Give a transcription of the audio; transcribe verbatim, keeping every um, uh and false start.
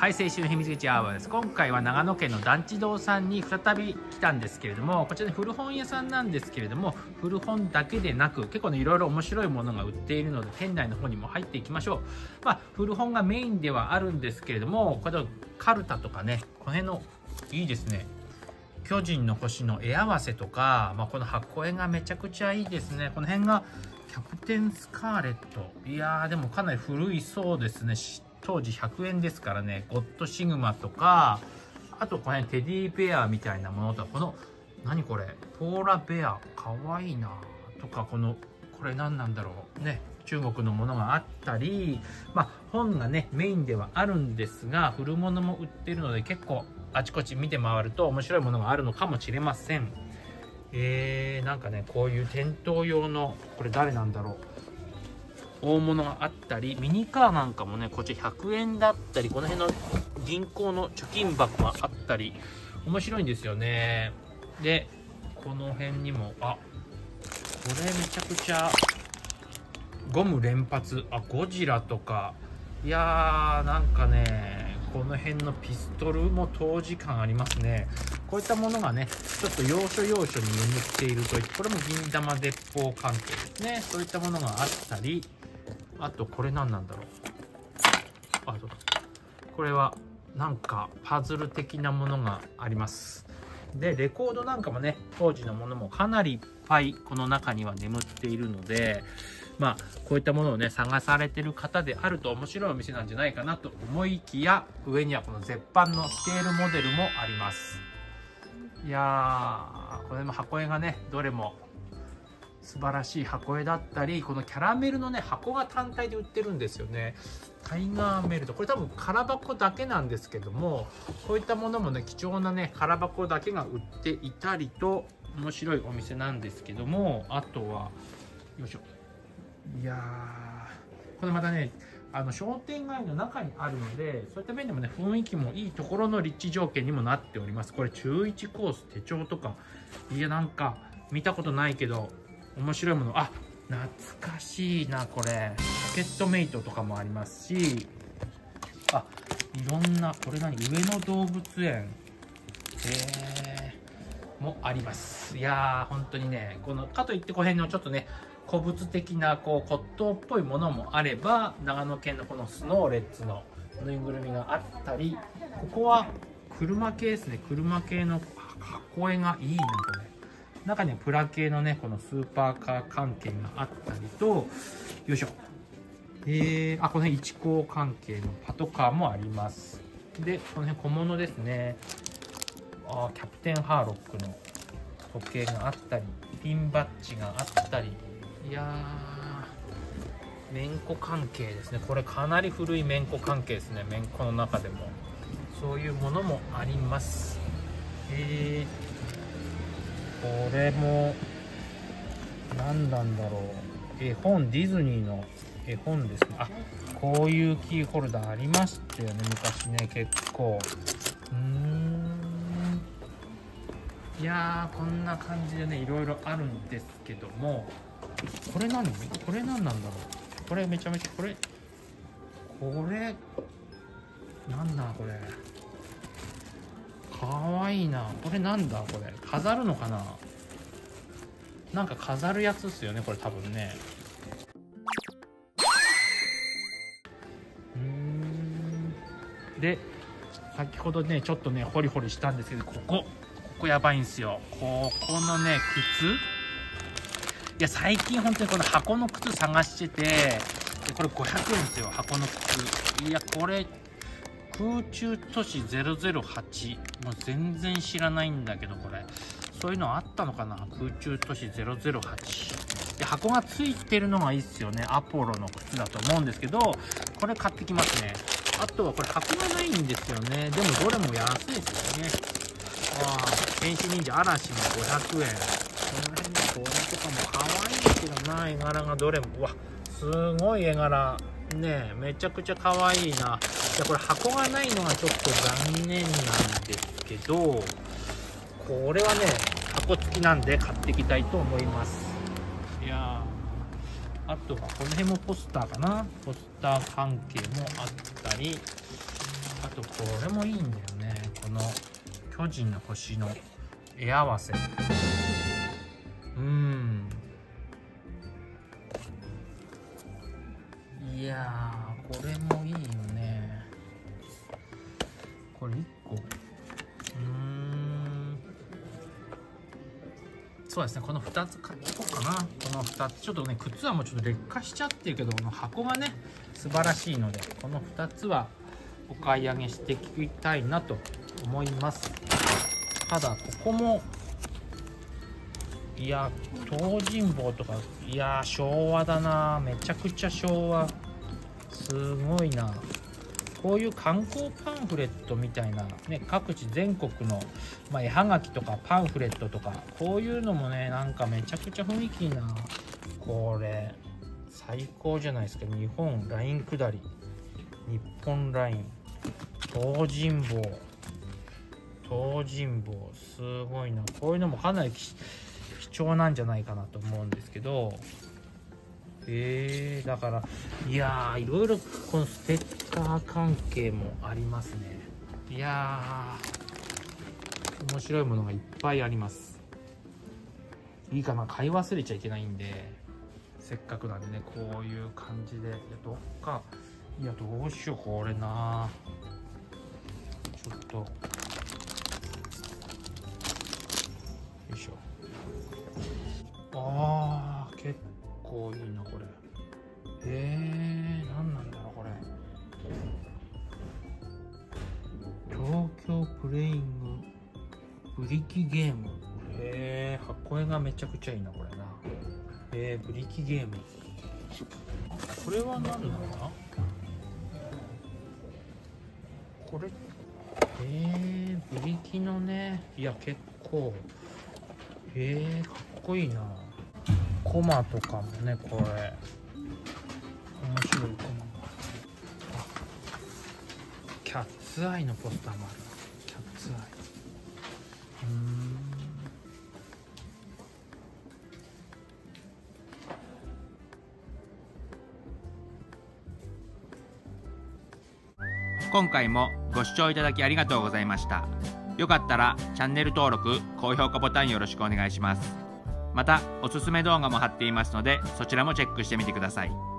はい、青春秘密基地アワーです。今回は長野県の団地堂さんに再び来たんですけれども、こちら古本屋さんなんですけれども、古本だけでなく結構ねいろいろ面白いものが売っているので、店内の方にも入っていきましょう。まあ古本がメインではあるんですけれども、これカルタとかね、この辺のいいですね、巨人の星の絵合わせとか、まあ、この箱絵がめちゃくちゃいいですね。この辺がキャプテンスカーレット、いやーでもかなり古いそうですね。当時ひゃくえんですからね。ゴッドシグマとか、あとこの辺テディベアみたいなものとか、この何これポーラベアかわいいなとか、このこれ何なんだろうね、中国のものがあったり、まあ本がねメインではあるんですが、古物も売ってるので結構あちこち見て回ると面白いものがあるのかもしれません。えー、なんかねこういう店頭用の、これ誰なんだろう、大物があったり、ミニカーなんかもねこっちひゃくえんだったり、この辺の銀行の貯金箱があったり面白いんですよね。でこの辺にも、あ、これめちゃくちゃゴム連発、あ、ゴジラとか、いやーなんかねこの辺のピストルも当時感ありますね。こういったものがねちょっと要所要所に眠っているといって、これも銀玉鉄砲関係ですね。そういったものがあったり、あとこれ何なんだろう、あ、そうか、これはなんかパズル的なものがあります。でレコードなんかもね当時のものもかなりいっぱいこの中には眠っているので、まあこういったものをね探されてる方であると面白いお店なんじゃないかなと思いきや、上にはこの絶版のスケールモデルもあります。いやーこれも箱絵がねどれも素晴らしい箱絵だったり、このキャラメルのね箱が単体で売ってるんですよね。タイガーメルト、これ多分空箱だけなんですけども、こういったものもね貴重なね空箱だけが売っていたりと面白いお店なんですけども、あとはよいしょ、いやーこれまたねあの商店街の中にあるので、そういった面でもね雰囲気もいいところの立地条件にもなっております。これ中いちコース手帳とか、いやなんか見たことないけど面白いもの、あ、懐かしいなこれ、ポケットメイトとかもありますし、あ、いろんな、これ何、上野動物園、えー、もあります。いやー本当にね、このかといってこの辺のちょっとね古物的なこう骨董っぽいものもあれば、長野県のこのスノーレッツのぬいぐるみがあったり、ここは車系ですね。車系の箱絵がいいなこれ。中にはプラ系のねこのスーパーカー関係があったりと、よいしょ、えー、あ、この辺一行関係のパトカーもあります。でこの辺小物ですね。あ、キャプテンハーロックの時計があったり、ピンバッジがあったり、いやーめんこ関係ですね。これかなり古いめんこ関係ですね。めんこの中でもそういうものもあります。えーこれも何なんだろう、絵本、ディズニーの絵本ですね。あ、こういうキーホルダーありましたよね昔ね、結構。うーん、いやーこんな感じでねいろいろあるんですけども、これ何、これ何なんだろう、これめちゃめちゃ、これこれなんだこれ、かわいいな。これなんだこれ、飾るのかな、なんか飾るやつっすよねこれ多分ね。うーん、で先ほどねちょっとねホリホリしたんですけど、ここここやばいんですよ。ここのね靴、いや最近本当にこの箱の靴探してて、でこれごひゃくえんですよ箱の靴。いやこれ空中都市ゼロゼロはち、もう全然知らないんだけど、これそういうのあったのかな、空中都市ゼロゼロはちで箱がついてるのがいいっすよね。アポロの靴だと思うんですけど、これ買ってきますね。あとはこれ箱がないんですよね。でもどれも安いですよね。ああ、天使忍者嵐もごひゃくえん、この辺のこれとかも可愛いけどな、絵柄がどれも、うわすごい絵柄ね、めちゃくちゃ可愛いな。いやこれ箱がないのがちょっと残念なんですけど、これはね箱付きなんで買っていきたいと思います。いやー、あとはこの辺もポスターかな、ポスター関係もあったり、 あとこれもいいんだよね、この巨人の星の絵合わせ。うん、いやーこれもいいよね。これいっこ、うーん、そうですね、このふたつ買っていこうかな。このふたつちょっとね、靴はもうちょっと劣化しちゃってるけど、この箱がね素晴らしいので、このふたつはお買い上げしていきたいなと思います。ただここも、いや東尋坊とか、いや昭和だな、めちゃくちゃ昭和、すごいな。こういう観光パンフレットみたいなね、各地全国の、まあ、絵はがきとかパンフレットとか、こういうのもねなんかめちゃくちゃ雰囲気いいな。これ最高じゃないですか。日本ライン下り、日本ライン、東尋坊、東尋坊、すごいな。こういうのもかなり貴重なんじゃないかなと思うんですけど、えー、だからいやーいろいろこのステッカー関係もありますね。いやー面白いものがいっぱいあります。いいかな、買い忘れちゃいけないんで、せっかくなんでね、こういう感じで。どっか、いやどうしようこれな、ちょっとよいしょ。あー結構いいなこれ。えー、何なんだろうこれ。東京プレイングブリキゲーム。えー、箱絵がめちゃくちゃいいなこれな。えー、ブリキゲーム、これは何なんだこれ。えー、ブリキのね、いや結構、えー、かっこいいな。コマとかもね、これ面白いコマ。あ、キャッツアイのポスターもある。キャッツアイ、うーん、 今回もご視聴いただきありがとうございました。よかったらチャンネル登録、高評価ボタンよろしくお願いします。またおすすめ動画も貼っていますので、そちらもチェックしてみてください。